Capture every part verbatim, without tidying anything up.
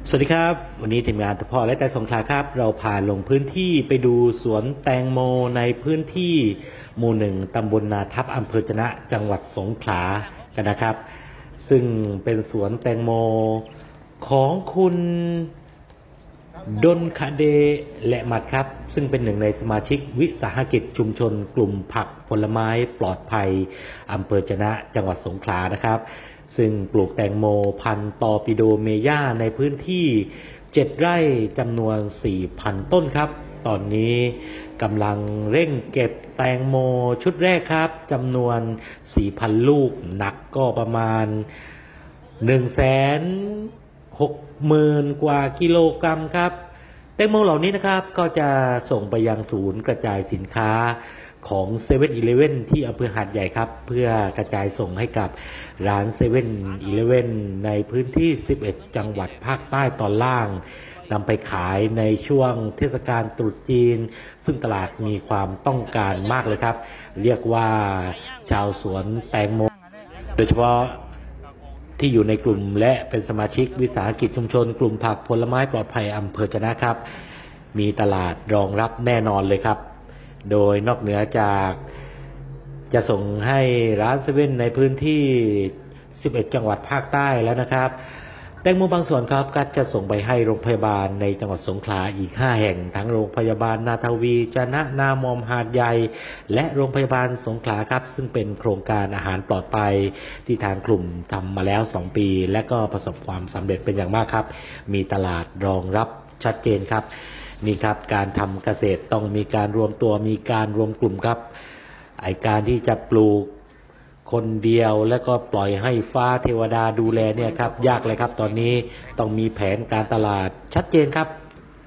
สวัสดีครับวันนี้ทีมงานตะพ่อและใจสงขลาครับเราพาลงพื้นที่ไปดูสวนแตงโมในพื้นที่หมู่หนึ่งตำบลนาทับอำเภอจะนะจังหวัดสงขลากันนะครับซึ่งเป็นสวนแตงโมของคุณดนคเดและมัดครับซึ่งเป็นหนึ่งในสมาชิกวิสาหกิจชุมชนกลุ่มผักผลไม้ปลอดภัยอำเภอจะนะจังหวัดสงขลานะครับซึ่งปลูกแตงโมพันธุ์ตอร์ปิโดเมย่าในพื้นที่เจ็ดไร่จำนวน สี่พัน ต้นครับตอนนี้กำลังเร่งเก็บแตงโมชุดแรกครับจำนวน สี่พัน ลูกหนักก็ประมาณ หนึ่งแสนหกหมื่น กว่ากิโลกรัมครับแตงโมเหล่านี้นะครับก็จะส่งไปยังศูนย์กระจายสินค้าของ เซเว่น อีเลฟเว่น ที่อำเภอหาดใหญ่ครับเพื่อกระจายส่งให้กับร้าน เซเว่น อีเลฟเว่น ในพื้นที่สิบเอ็ดจังหวัดภาคใต้ตอนล่างนำไปขายในช่วงเทศกาลตรุษจีนซึ่งตลาดมีความต้องการมากเลยครับเรียกว่าชาวสวนแตงโมโดยเฉพาะที่อยู่ในกลุ่มและเป็นสมาชิกวิสาหกิจชุมชนกลุ่มผักผลไม้ปลอดภัยอำเภอจะนะครับมีตลาดรองรับแน่นอนเลยครับโดยนอกเหนือจากจะส่งให้ร้านเซเว่นในพื้นที่สิบเอ็ดจังหวัดภาคใต้แล้วนะครับแตงโมบางส่วนครับก็จะส่งไปให้โรงพยาบาลในจังหวัดสงขลาอีกห้าแห่งทั้งโรงพยาบาลนาทวีจะนะนามอมหาดใหญ่และโรงพยาบาลสงขลาครับซึ่งเป็นโครงการอาหารปลอดภัยที่ทางกลุ่มทำมาแล้วสองปีและก็ประสบความสำเร็จเป็นอย่างมากครับมีตลาดรองรับชัดเจนครับนี่ครับการทำเกษตรต้องมีการรวมตัวมีการรวมกลุ่มครับไอการที่จะปลูกคนเดียวแล้วก็ปล่อยให้ฟ้าเทวดาดูแลเนี่ยครับยากเลยครับตอนนี้ต้องมีแผนการตลาดชัดเจนครับ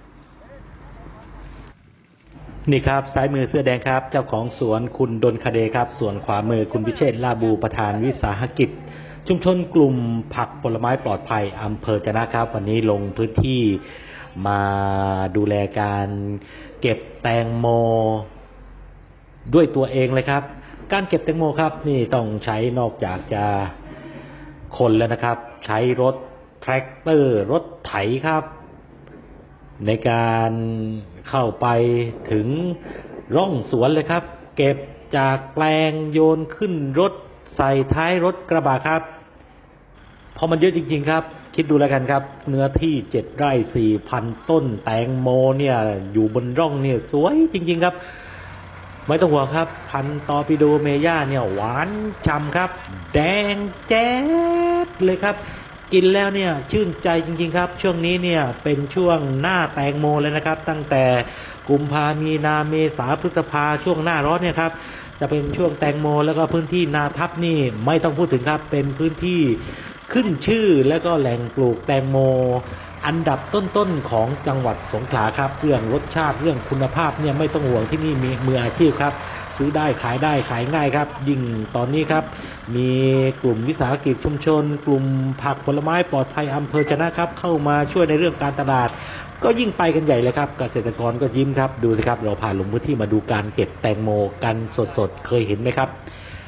นี่ครับซ้ายมือเสื้อแดงครับเจ้าของสวนคุณดนคเดครับส่วนขวามือคุณพิเชษฐ์ลาบูประธานวิสาหกิจชุมชนกลุ่มผักผลไม้ปลอดภัยอำเภอจะนะครับวันนี้ลงพื้นที่มาดูแลการเก็บแตงโมด้วยตัวเองเลยครับการเก็บแตงโมครับนี่ต้องใช้นอกจากจะคนแล้วนะครับใช้รถแทรกเตอร์รถไถครับในการเข้าไปถึงร่องสวนเลยครับเก็บจากแปลงโยนขึ้นรถใส่ท้ายรถกระบะครับพอมันเยอะจริงๆครับคิดดูแล้วกันครับเนื้อที่เจ็ดไร่ สี่พัน ต้นแตงโมเนี่ยอยู่บนร่องเนี่ยสวยจริงๆครับไม่ต้องห่วงครับพันธุ์ตอร์ปิโดเมย่าเนี่ยหวานฉ่ำครับแดงแจ๊ดเลยครับกินแล้วเนี่ยชื่นใจจริงๆครับช่วงนี้เนี่ยเป็นช่วงหน้าแตงโมเลยนะครับตั้งแต่กุมภามีนาเมษาพฤษภาช่วงหน้าร้อนเนี่ยครับจะเป็นช่วงแตงโมแล้วก็พื้นที่นาทับนี่ไม่ต้องพูดถึงครับเป็นพื้นที่ขึ้นชื่อและก็แหล่งปลูกแตงโมอันดับต้นๆของจังหวัดสงขลาครับเรื่องรสชาติเรื่องคุณภาพเนี่ยไม่ต้องห่วงที่นี่มีมืออาชีพครับซื้อได้ขายได้ขายง่ายครับยิ่งตอนนี้ครับมีกลุ่มวิสาหกิจชุมชนกลุ่มผักผลไม้ปลอดภัยอำเภอจะนะครับเข้ามาช่วยในเรื่องการตลาดก็ยิ่งไปกันใหญ่เลยครับเกษตรกรก็ยิ้มครับดูสิครับเราพาลงพื้นที่มาดูการเก็บแตงโมกันสดๆเคยเห็นไหมครับ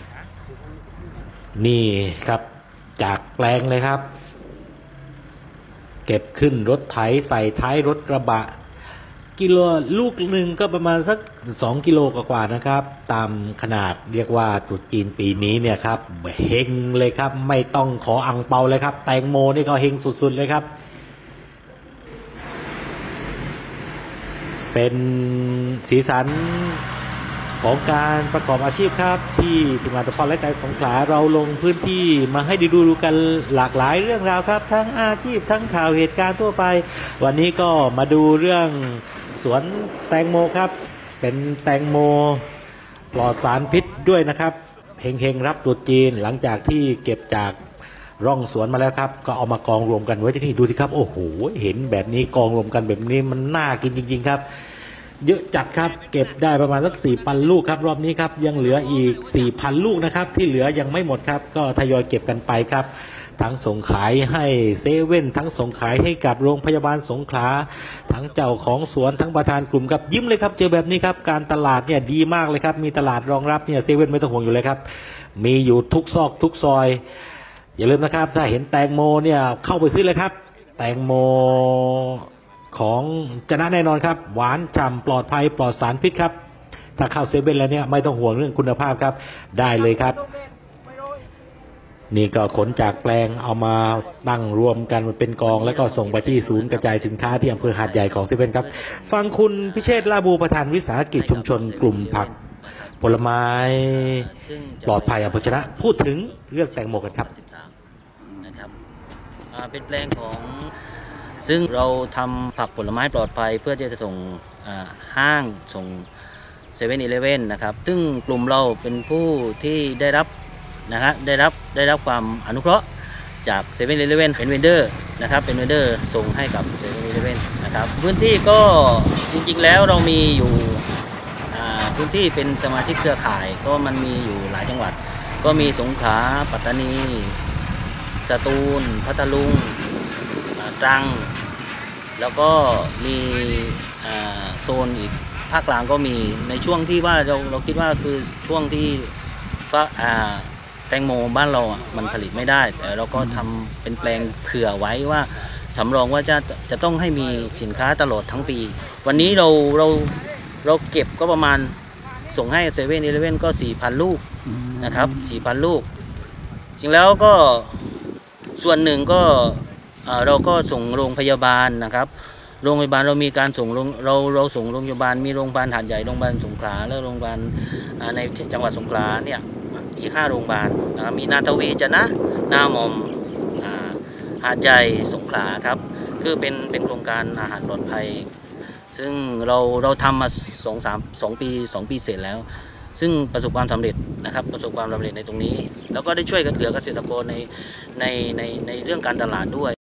นี่ครับจากแปลงเลยครับเก็บขึ้นรถไถใส่ท้ายรถกระบะกิโลลูกหนึ่งก็ประมาณสักสองกิโลกว่าๆนะครับตามขนาดเรียกว่าตรุษจีนปีนี้เนี่ยครับเฮงเลยครับไม่ต้องขออังเปาเลยครับแตงโมนี่ก็เฮงสุดๆเลยครับเป็นสีสันของการประกอบอาชีพครับที่ทีมงานตะพอนและใจสงขลาเราลงพื้นที่มาให้ดูดูกันหลากหลายเรื่องราวครับทั้งอาชีพทั้งข่าวเหตุการณ์ทั่วไปวันนี้ก็มาดูเรื่องสวนแตงโมครับเป็นแตงโมปลอดสารพิษด้วยนะครับเฮงๆรับตรุษจีนหลังจากที่เก็บจากร่องสวนมาแล้วครับก็เอามากองรวมกันไว้ที่นี่ดูสิครับโอ้โหเห็นแบบนี้กองรวมกันแบบนี้มันน่ากินจริงๆครับเยอะจัดครับเก็บได้ประมาณสัก สี่พัน ลูกครับรอบนี้ครับยังเหลืออีก สี่พัน ลูกนะครับที่เหลือยังไม่หมดครับก็ทยอยเก็บกันไปครับทั้งส่งขายให้เซเว่นทั้งส่งขายให้กับโรงพยาบาลสงขลาทั้งเจ้าของสวนทั้งประธานกลุ่มครับยิ้มเลยครับเจอแบบนี้ครับการตลาดเนี่ยดีมากเลยครับมีตลาดรองรับเนี่ยเซเว่นไม่ต้องห่วงอยู่เลยครับมีอยู่ทุกซอกทุกซอยอย่าลืมนะครับถ้าเห็นแตงโมเนี่ยเข้าไปซื้อเลยครับ แแตงโมของชนะแน่นอนครับหวานฉ่ำปลอดภัยปลอดสารพิษครับถ้าเข้าเซเว่นแล้วเนี่ยไม่ต้องห่วงเรื่องคุณภาพครับได้เลยครับนี่ก็ขนจากแปลงเอามาตั้งรวมกันเป็นกองแล้วก็ส่งไปที่ศูนย์กระจายสินค้าที่อำเภอหาดใหญ่ของเซเว่นครับฟังคุณพิเชษฐ์ลาบูประธานวิสาหกิจชุมชนกลุ่มผักผลไม้ปลอดภัยอำเภอชนะพูดถึงเรื่องแตงโมกันครับนะครับเป็นแปลงของซึ่งเราทำผักผลไม้ปลอดภัยเพื่อที่จะส่งห้างส่งเซเว่นอีเลฟเว่นนะครับซึ่งกลุ่มเราเป็นผู้ที่ได้รับนะฮะได้รับได้รับความอนุเคราะห์จากเซเว่นอีเลฟเว่นเป็นเวนเดอร์นะครับเป็นเวนเดอร์ส่งให้กับเซเว่นอีเลฟเว่นนะครับพื้นที่ก็จริงๆแล้วเรามีอยู่พื้นที่เป็นสมาชิกเครือข่ายก็มันมีอยู่หลายจังหวัดก็มีสงขลาปัตตานีสตูลพัทลุงตรังแล้วก็มีโซนอีกภาคกลางก็มีในช่วงที่ว่าเราเราคิดว่าคือช่วงที่ก็แตงโมบ้านเราอ่ะมันผลิตไม่ได้แต่เราก็ทำเป็นแปลงเผื่อไว้ว่าสำรองว่าจะจะต้องให้มีสินค้าตลอดทั้งปีวันนี้เราเราเราเก็บก็ประมาณส่งให้เซเว่นอีเลฟเว่นก็ สี่พัน ลูกนะครับ สี่พัน ลูกจริงแล้วก็ส่วนหนึ่งก็เราก็ส่งโรงพยาบาลนะครับโรงพยาบาลเรามีการส่งเราเราส่งโรงพยาบาลมีโรงพยาบาลหาดใหญ่โรงพยาบาลสงขลาและโรงพยาบาลในจังหวัดสงขลาเนี่ยอีกห้าโรงพยาบาลนะครับมีนาทวีจะนะนาหม่อมหาดใหญ่สงขลาครับคือเป็นเป็นโครงการอาหารปลอดภัยซึ่งเราเราทำมาสองสามสองปีสองปีเสร็จแล้วซึ่งประสบความสำเร็จนะครับประสบความสำเร็จในตรงนี้แล้วก็ได้ช่วยกันเหลือเกษตรกรในในในในเรื่องการตลาดด้วย